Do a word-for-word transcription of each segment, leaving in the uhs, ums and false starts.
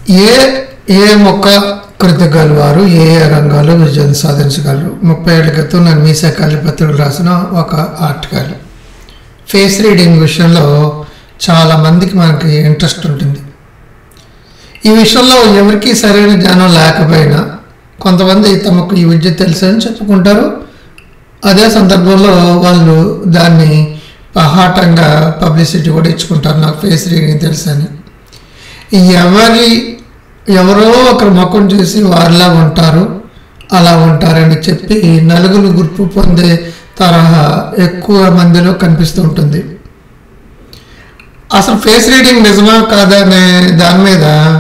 ఏ ఏ మొక్క కృతగల వారు ఏ ఏ రంగాల్లో విజయం సాధించగలరు? ముప్పై ఏళ్ల క్రితం నేను మీసా కాళీ పత్రికలు రాసిన ఒక ఆర్టికల్. ఫేస్ రీడింగ్ విషయంలో చాలామందికి మనకి ఇంట్రెస్ట్ ఉంటుంది. ఈ విషయంలో ఎవరికి సరైన జ్ఞానం లేకపోయినా కొంతమంది తమకు ఈ విద్య తెలుసని చెప్పుకుంటారు. అదే సందర్భంలో వాళ్ళు దాన్ని పహాటంగా పబ్లిసిటీ కూడా ఇచ్చుకుంటారు, నాకు ఫేస్ రీడింగ్ తెలుసని. ఎవరి ఎవరో ఒకరు ముఖం చూసి వారిలా ఉంటారు, అలా ఉంటారని చెప్పి నలుగురు గుర్తు పొందే తరహా ఎక్కువ మందిలో కనిపిస్తూ ఉంటుంది. అసలు ఫేస్ రీడింగ్ నిజమా కాదా అనే దాని మీద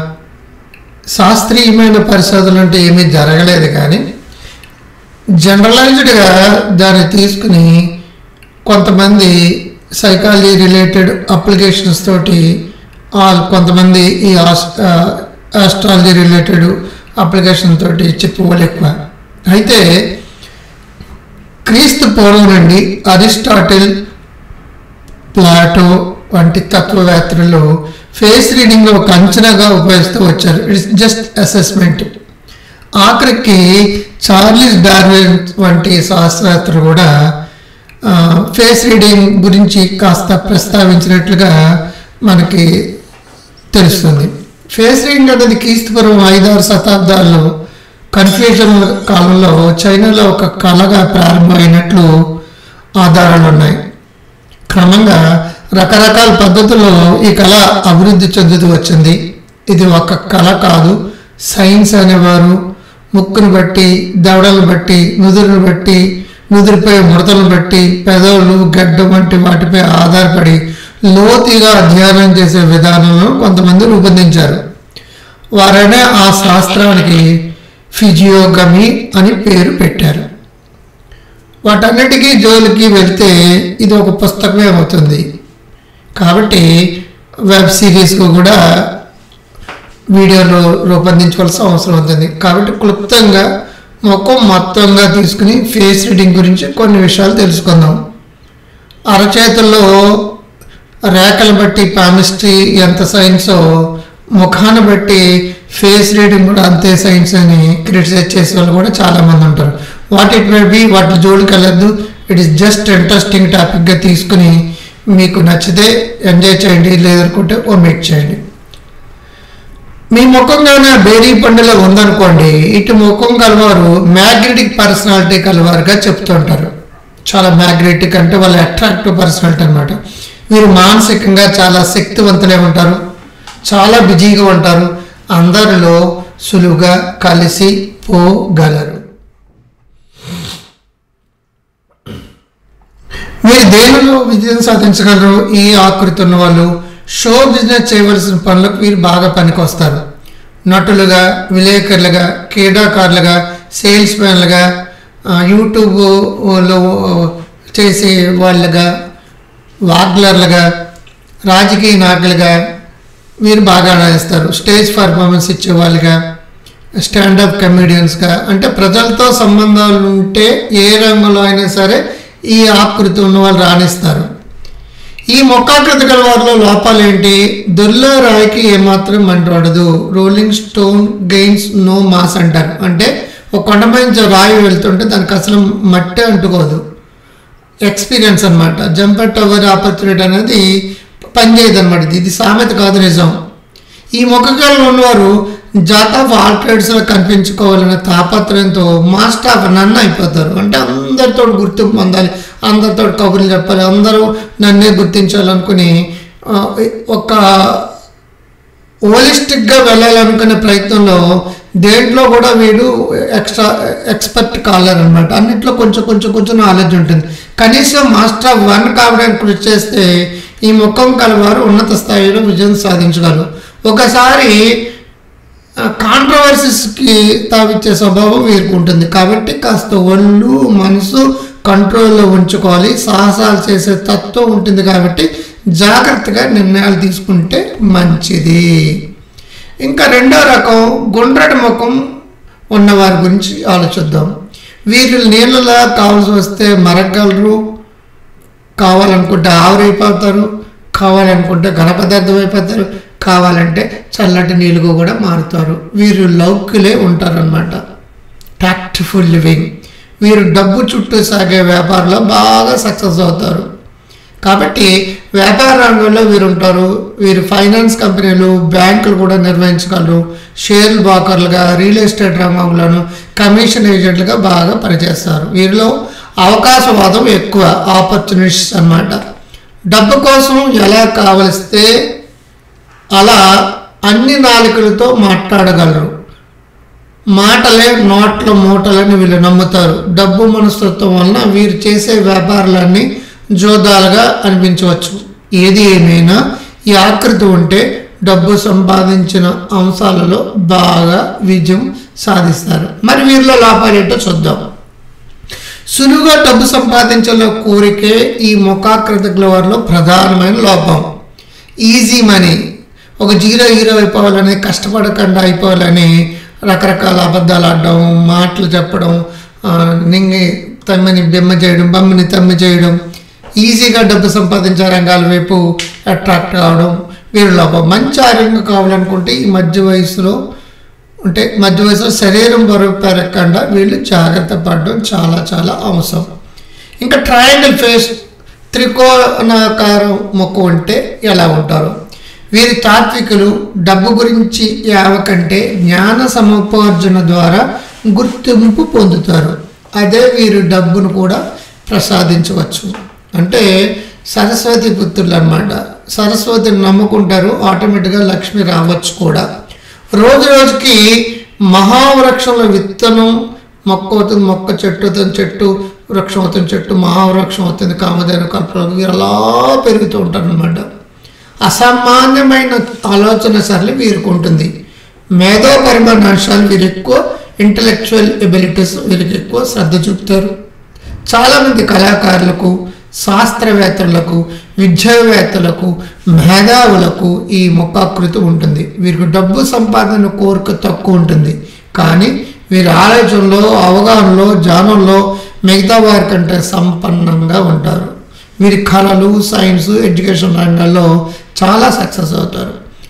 శాస్త్రీయమైన పరిశోధనలు అంటే ఏమీ జరగలేదు, కానీ జనరలైజ్డ్గా దాన్ని తీసుకుని కొంతమంది సైకాలజీ రిలేటెడ్ అప్లికేషన్స్ తోటి కొంతమంది ఈ ఆస్ట్రాలజీ రిలేటెడ్ అప్లికేషన్ తోటి చెప్పుకోవాలి ఎక్కువ. అయితే క్రీస్తు పూర్వం నుండి అరిస్టాటిల్, ప్లాటో వంటి తత్వవేత్తలు ఫేస్ రీడింగ్ ఒక అంచనాగా ఉపయోగిస్తూ వచ్చారు. It's just assessment. ఆఖరికి చార్లెస్ డార్విన్ వంటి శాస్త్రవేత్తలు కూడా ఫేస్ రీడింగ్ గురించి కాస్త ప్రస్తావించినట్లుగా మనకి తెలుస్తుంది. ఫేస్ రీడింగ్ అనేది క్రీస్తుపూర్వం ఐదారు శతాబ్దాల్లో కన్ఫ్యూజన్ కాలంలో చైనాలో ఒక కళగా ప్రారంభమైనట్లు ఆధారాలు ఉన్నాయి. క్రమంగా రకరకాల పద్ధతుల్లో ఈ కళ అభివృద్ధి చెందుతూ వచ్చింది. ఇది ఒక కళ కాదు, సైన్స్ అనేవారు ముక్కును బట్టి, దవడలను బట్టి, నుదురును బట్టి, నుదురుపై ముడతలను బట్టి, పెదవులు, గడ్డ వంటి వాటిపై ఆధారపడి లోతుగా అధ్యయనం చేసే విధానంలో కొంతమంది రూపొందించారు. వారనే ఆ శాస్త్రానికి ఫిజియోగమీ అని పేరు పెట్టారు. వాటన్నిటికీ జోలికి వెళ్తే ఇది ఒక పుస్తకమే అవుతుంది. కాబట్టి వెబ్ సిరీస్కు కూడా వీడియోలో రూపొందించవలసిన అవసరం ఉంటుంది. కాబట్టి క్లుప్తంగా మొత్తం మొత్తంగా తీసుకుని ఫేస్ రీడింగ్ గురించి కొన్ని విషయాలు తెలుసుకుందాం. అరచేతుల్లో రేఖలు బట్టి పామిస్ట్రీ ఎంత సైన్సో, ముఖాన్ని బట్టి ఫేస్ రీడింగ్ కూడా అంతే సైన్స్ అని క్రిటిసైజ్ చేసే వాళ్ళు కూడా చాలామంది ఉంటారు. వాట్ ఇట్ మే బీ, వాటి జోలికి వెళ్ళద్దు. ఇట్ ఈస్ జస్ట్ ఇంట్రెస్టింగ్ టాపిక్గా తీసుకుని మీకు నచ్చితే ఎంజాయ్ చేయండి, లేదనుకుంటే ఒమిట్ చేయండి. మీ ముఖంగానే బేరీ పండులో ఉందనుకోండి, ఇటు ముఖం కలవారు మ్యాగ్నెటిక్ పర్సనాలిటీ కలవారుగా చెప్తుంటారు. చాలా మ్యాగ్నెటిక్ అంటే వాళ్ళ అట్రాక్టివ్ పర్సనాలిటీ అనమాట. వీరు మానసికంగా చాలా శక్తివంతులే ఉంటారు, చాలా బిజీగా ఉంటారు, అందరిలో సులువుగా కలిసి పోగలరు. మీరు దేనిలో విజయం సాధించగలరు? ఈ ఆకృతి ఉన్న వాళ్ళు షో బిజినెస్ చేయవలసిన పనులకు వీరు బాగా పనికొస్తారు. నటులుగా, విలేకరులుగా, క్రీడాకారులుగా, సేల్స్ మ్యాన్లుగా, యూట్యూబ్లో చేసే వాళ్ళుగా, వాగ్లర్లుగా, రాజకీయ నాయకులుగా వీరు బాగా రాయిస్తారు. స్టేజ్ పర్ఫార్మెన్స్ ఇచ్చేవాళ్ళుగా, స్టాండప్ కమెడియన్స్గా, అంటే ప్రజలతో సంబంధాలు ఉంటే ఏ రంగంలో అయినా సరే ఈ ఆకృతి ఉన్న వాళ్ళు రాణిస్తారు. ఈ మొక్కాకృతి గల వారిలో లోపాలు ఏంటి? దొర్ల రాయికి ఏమాత్రం మంటపడదు. Rolling stone gains no moss అంటారు. అంటే ఒక కొండపై నుంచి రాయి వెళ్తుంటే దానికి అసలు మట్టి అంటుకోదు. ఎక్స్పీరియన్స్ అనమాట. జంపర్ టవర్ ఆపర్చునిటీ అనేది పనిచేయదు అనమాట. ఇది సామెత కాదు, నిజం. ఈ మొక్కకాలలో ఉన్నవారు జాట్ ఆఫ్ ఆల్ ట్రేడ్స్లో కనిపించుకోవాలనే తాపత్రయంతో మాస్టర్ ఆఫ్ నన్ను అయిపోతారు. అంటే అందరితో గుర్తింపు పొందాలి, అందరితో కబుర్లు చెప్పాలి, అందరూ నన్నే గుర్తించాలనుకుని ఒక హోలిస్టిక్గా వెళ్ళాలనుకునే ప్రయత్నంలో దేంట్లో కూడా వీడు ఎక్స్ట్రా ఎక్స్పర్ట్ కాలేరనమాట. అన్నింటిలో కొంచెం కొంచెం కొంచెం నాలెడ్జ్ ఉంటుంది. కనీసం మాస్టర్ ఆఫ్ వన్ కావడానికి కృషి చేస్తే ఈ ముఖం కలవారు ఉన్నత స్థాయిలో విజయం సాధించగలరు. ఒకసారి కాంట్రవర్సీస్కి తావిచ్చే స్వభావం వీరికి ఉంటుంది. కాబట్టి కాస్త ఒళ్ళు మనసు కంట్రోల్లో ఉంచుకోవాలి. సాహసాలు చేసే తత్వం ఉంటుంది. కాబట్టి జాగ్రత్తగా నిర్ణయాలు తీసుకుంటే మంచిది. ఇంకా రెండో రకం గుండ్రటి ముఖం ఉన్నవారి గురించి ఆలోచిద్దాం. వీరు నీళ్ళలా కావాల్సి వస్తే మరగలరు, కావాలనుకుంటే ఆవిరైపోతారు, కావాలనుకుంటే ఘన పదార్థం అయిపోతారు, కావాలంటే చల్లటి నీళ్ళుగా కూడా మారుతారు. వీరు లౌక్యులే ఉంటారనమాట. Tactful living. వీరు డబ్బు చుట్టూ సాగే వ్యాపారంలో బాగా సక్సెస్ అవుతారు. కాబట్టి వ్యాపార రంగంలో వీరు ఉంటారు. వీరు ఫైనాన్స్ కంపెనీలు, బ్యాంకులు కూడా నిర్వహించగలరు. షేర్ బ్రోకర్లుగా, రియల్ ఎస్టేట్ రంగంలోను కమిషన్ ఏజెంట్లుగా బాగా పనిచేస్తారు. వీరిలో అవకాశవాదం ఎక్కువ, ఆపర్చునిటీస్ అన్నమాట. డబ్బు కోసం ఎలా కావలిస్తే అలా అన్ని నాలుకలతో మాట్లాడగలరు. మాటలే నోట్ల మూటలని వీళ్ళు నమ్ముతారు. డబ్బు మనస్తత్వం వలన వీరు చేసే వ్యాపారాలన్నీ జోదాలుగా అనిపించవచ్చు. ఏది ఏమైనా ఈ ఆకృతి ఉంటే డబ్బు సంపాదించిన అంశాలలో బాగా విజయం సాధిస్తారు. మరి వీరిలో లాభాలు ఏంటో చూద్దాం. సులువుగా డబ్బు సంపాదించాల కోరికే ఈ ముఖాకృతికుల వారిలో ప్రధానమైన లోపం. Easy money. ఒక జీరో హీరో అయిపోవాలని, కష్టపడకుండా అయిపోవాలని రకరకాల అబద్ధాలు ఆడడం, మాటలు చెప్పడం, నింగి తమ్మిని బెమ్మ చేయడం, బమ్మిని తమ్మి చేయడం, ఈజీగా డబ్బు సంపాదించే రంగాల వైపు అట్రాక్ట్ కావడం వీరి లోపం. మంచి ఆరోగ్యం కావాలనుకుంటే ఈ మధ్య వయసులో అంటే మధ్య వయసులో శరీరం బరువు పెరగకుండా వీళ్ళు జాగ్రత్త పడడం చాలా చాలా అవసరం. ఇంకా ట్రయాంగిల్ ఫేస్, త్రికోణాకార ముఖం ఉంటే ఎలా ఉంటారు? వీరి తాత్వికులు. డబ్బు గురించి యావ కంటే జ్ఞాన సముపార్జన ద్వారా గుర్తింపు పొందుతారు. అదే వీరు డబ్బును కూడా ప్రసాదించవచ్చు. అంటే సరస్వతి పుత్రులు అన్నమాట. సరస్వతిని నమ్ముకుంటారు, ఆటోమేటిక్గా లక్ష్మి రావచ్చు కూడా. రోజు రోజుకి మహావృక్షంలో విత్తనం మొక్క అవుతుంది, మొక్క చెట్టు అవుతుంది, చెట్టు వృక్షం అవుతుంది, చెట్టు మహావృక్షం అవుతుంది, కామధేను కల్పన వీరు అలా పెరుగుతూ ఉంటారు అన్నమాట. అసామాన్యమైన ఆలోచన సరళి వీరికి ఉంటుంది. మేధో పరిమాణాంశాలు వీరు ఎక్కువ, ఇంటలెక్చువల్ ఎబిలిటీస్ వీరికి ఎక్కువ శ్రద్ధ చూపుతారు. చాలామంది కళాకారులకు, శాస్త్రవేత్తలకు, విద్యావేత్తలకు, మేధావులకు ఈ ముఖాకృతి ఉంటుంది. వీరికి డబ్బు సంపాదన కోరిక తక్కువ ఉంటుంది, కానీ వీరి ఆలోచనలో, అవగాహనలో, జ్ఞానంలో మిగతా వారి కంటే సంపన్నంగా ఉంటారు. వీరి కళలు, సైన్స్, ఎడ్యుకేషన్ రంగాల్లో చాలా సక్సెస్ అవుతారు.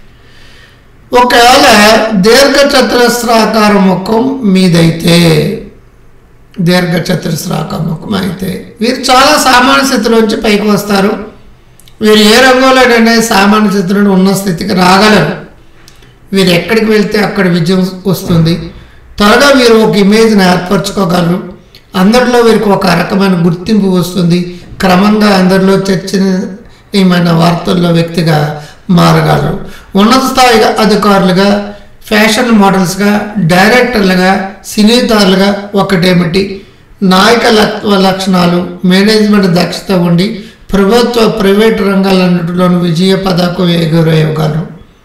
ఒకవేళ దీర్ఘ చతురస్రాకార ముఖం మీదైతే దీర్ఘ చతురస్రాకార ముఖం అయితే వీరు చాలా సామాన్య స్థితిలోంచి పైకి వస్తారు. వీరు ఏ రంగంలోనైనా సామాన్య స్థితిలో ఉన్న స్థితికి రాగలరు. వీరు ఎక్కడికి వెళ్తే అక్కడ విజయం వస్తుంది. త్వరగా వీరు ఒక ఇమేజ్ని ఏర్పరచుకోగలరు. అందరిలో వీరికి ఒక రకమైన గుర్తింపు వస్తుంది. క్రమంగా అందరిలో చర్చనీయమైన వార్తల్లో వ్యక్తిగా మారగలరు. ఉన్నత స్థాయి అధికారులుగా, ఫ్యాషన్ మోడల్స్గా, డైరెక్టర్లుగా, సినీతారులుగా ఒకటేమిటి నాయకత్వ లక్షణాలు, మేనేజ్మెంట్ దక్షత ఉండి ప్రభుత్వ, ప్రైవేటు రంగాలన్నింటిలోనూ విజయ పతాకం ఎగురవేయగలరు.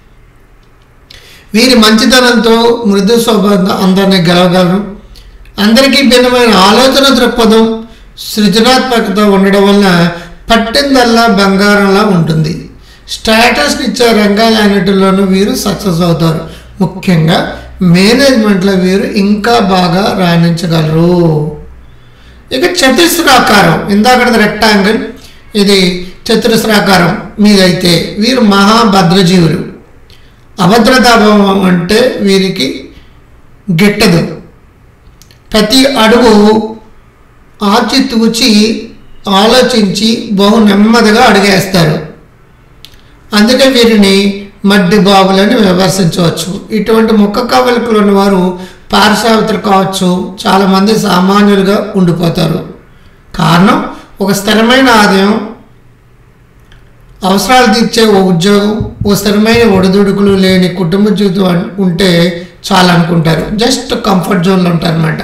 వీరి మంచితనంతో మృదు స్వభావంతో అందరినీ గెలవగలరు. అందరికీ భిన్నమైన ఆలోచన దృక్పథం, సృజనాత్మకత ఉండడం వలన పట్టిందల్లా బంగారంలా ఉంటుంది. స్టేటస్ని ఇచ్చే రంగాలన్నిటిలోనూ వీరు సక్సెస్ అవుతారు. ముఖ్యంగా మేనేజ్మెంట్లో వీరు ఇంకా బాగా రాణించగలరు. ఇక చతురస్రాకారం, ఇందాకటి రెక్టాంగిల్, ఇది చతురస్రాకారం మీదైతే వీరు మహాభద్రజీవులు. అభద్రతాభావం అంటే వీరికి గిట్టదు. ప్రతి అడుగు ఆచితూచి ఆలోచించి బహు నెమ్మదిగా అడుగేస్తారు. అందుకే వీరిని మడ్డి బాబులని విమర్శించవచ్చు. ఇటువంటి ముఖ కవలికలోని వారు పారిశ్రామికులు కావచ్చు, చాలామంది సామాన్యులుగా ఉండిపోతారు. కారణం ఒక స్థిరమైన ఆదాయం, అవసరాలు తీర్చే ఓ ఉద్యోగం, ఓ స్థిరమైన ఒడిదుడుకులు లేని కుటుంబ జీవితం ఉంటే చాలా అనుకుంటారు. జస్ట్ కంఫర్ట్ జోన్లో ఉంటారు అన్నమాట.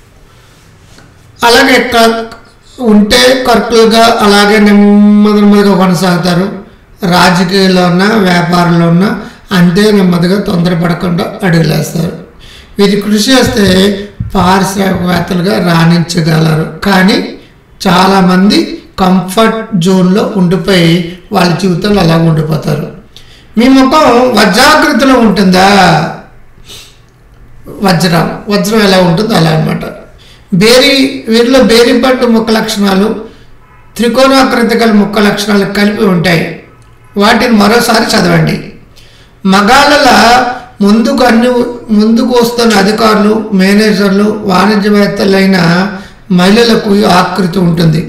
అలాగే ఉంటే కరెక్ట్గా అలాగే నెమ్మది నెమ్మదిగా కొనసాగుతారు. రాజకీయాల్లో ఉన్న, వ్యాపారంలో ఉన్న అంతే నెమ్మదిగా తొందరపడకుండా అడుగులేస్తారు. వీరు కృషి చేస్తే పారిశ్రామికవేత్తలుగా రాణించగలరు. కానీ చాలామంది కంఫర్ట్ జోన్లో ఉండిపోయి వాళ్ళ జీవితంలో అలా ఉండిపోతారు. మీ ముఖం వజ్రాకృతిలో ఉంటుందా? వజ్రం వజ్రం ఎలా ఉంటుందో అలా అనమాట. బేరీ వీరిలో బేరీపట్టు ముఖ లక్షణాలు, త్రికోణాకృతి గల ముఖ లక్షణాలు కలిపి ఉంటాయి. వాటిని మరోసారి చదవండి. మగాళ్ళ ముందుకు అన్ని ముందుకు వస్తున్న అధికారులు, మేనేజర్లు, వాణిజ్యవేత్తలైన మహిళలకు ఆకృతి ఉంటుంది.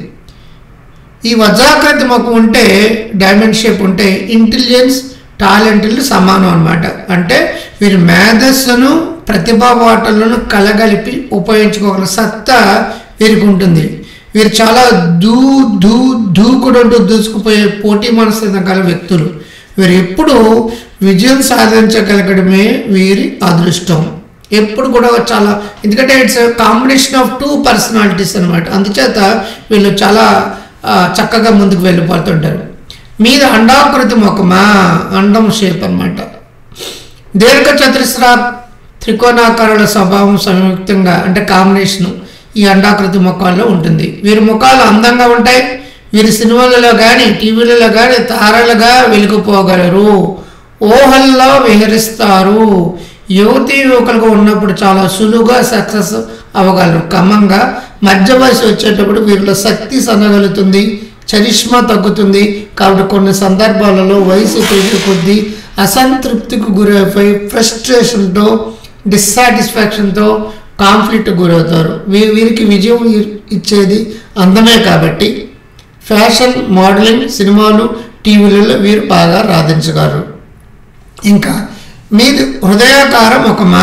ఈ వజ్రాకృతి ముఖం ఉంటే, డైమండ్ షేప్ ఉంటే ఇంటెలిజెన్స్, టాలెంట్లు సమానం అన్నమాట. అంటే వీరి మేధస్సును, ప్రతిభావాటలను కలగలిపి ఉపయోగించుకోగల సత్తా వీరికి ఉంటుంది. వీరు చాలా దూ దూ దూకుడంటూ దూసుకుపోయే పోటీ మనస్తత్వం గల వ్యక్తులు. వీరు ఎప్పుడు విజయం సాధించగలగడమే వీరి అదృష్టం. ఎప్పుడు కూడా చాలా, ఎందుకంటే it's combination of two personalities అనమాట. అందుచేత వీళ్ళు చాలా చక్కగా ముందుకు వెళ్ళిపోతుంటారు. మీద అండాకృతి ముఖమా, అండం షేప్ అనమాట. దీర్ఘ చతురస్ర త్రికోణాకారాల స్వభావం సంయుక్తంగా అంటే కాంబినేషను ఈ అండాకృతి ముఖాల్లో ఉంటుంది. వీరి ముఖాలు అందంగా ఉంటాయి. వీరి సినిమాలలో కానీ టీవీలలో కానీ తారలుగా వెలిగిపోగలరు. ఊహల్లో విహరిస్తారు. యువతి యువకులుగా ఉన్నప్పుడు చాలా సులువుగా సక్సెస్ అవ్వగలరు. క్రమంగా మధ్య వయసు వచ్చేటప్పుడు వీరిలో శక్తి సన్నగలుగుతుంది, చరిష్మా తగ్గుతుంది. కాబట్టి కొన్ని సందర్భాలలో వయసు పెరిగే కొద్దీ అసంతృప్తికి గురైపోయి ఫ్రస్ట్రేషన్తో, డిస్సాటిస్ఫాక్షన్తో కాన్ఫ్లిక్ట్ గురవుతారు. వీ వీరికి విజయం ఇచ్చేది అందమే కాబట్టి ఫ్యాషన్, మోడలింగ్, సినిమాలు, టీవీలలో వీరు బాగా రాధించగలరు. ఇంకా మీది హృదయాకార ముఖమా,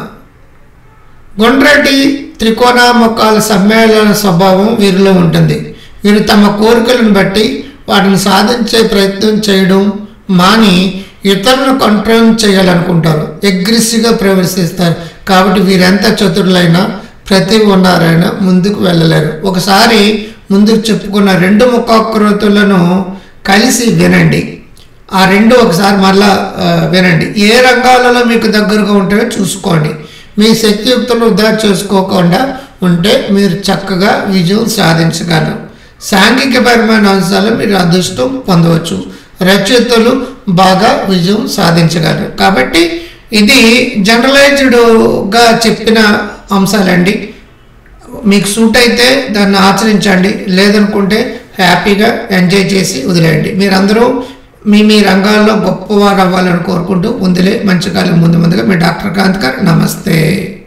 గుండ్రటి త్రికోణ ముఖాల సమ్మేళన స్వభావం వీరిలో ఉంటుంది. వీరు తమ కోరికలను బట్టి వాటిని సాధించే ప్రయత్నం చేయడం మాని ఇతరులను కంట్రోల్ చేయాలనుకుంటారు. అగ్రెసివ్గా ప్రవర్తిస్తారు. కాబట్టి వీరెంత చతురులైనా, ప్రతిభ ఉన్నారైనా ముందుకు వెళ్ళలేరు. ఒకసారి ముందుకు చెప్పుకున్న రెండు ముఖాకృతులను కలిసి వినండి. ఆ రెండు ఒకసారి మళ్ళా వినండి. ఏ రంగాలలో మీకు దగ్గరగా ఉంటాయో చూసుకోండి. మీ శక్తియుక్తులను వృధా చేసుకోకుండా ఉంటే మీరు చక్కగా విజయం సాధించగలరు. సాంఘికపరమైన అంశాలు మీరు అదృష్టం పొందవచ్చు. రచయితలు బాగా విజయం సాధించగలరు. కాబట్టి ఇది జనరలైజ్డ్గా చెప్పిన అంశాలండి. మీకు సూట్ అయితే దాన్ని ఆచరించండి, లేదనుకుంటే హ్యాపీగా ఎంజాయ్ చేసి వదిలేయండి. మీరందరూ మీ మీ రంగాల్లో గొప్పవారు అవ్వాలని కోరుకుంటూ ముందులే మంచి కాలం ముందు ముందుగా మీ డాక్టర్ కాంత్ గారు. నమస్తే.